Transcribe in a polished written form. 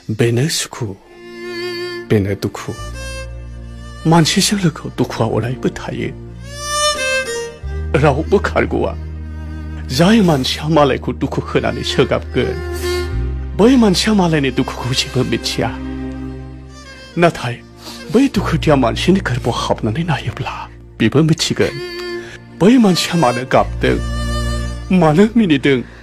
बेनो सुखु बेनो दुखु मानसिजों लोगोआव दुखुआ अरायबो थायो रावबो खारग'आ जाय मानसिया मालायखौ दुखु होनानै सोगाबगोन बै मानसिया मालायनि दुखुखौ जेबो मिथिया नाथाय बै दुखुथिया मानसिनि गोरबोआव हाबनानै नायोब्ला बेबो मिथिगोन बै मानसिया मानो गाबदों मानो मिनिदों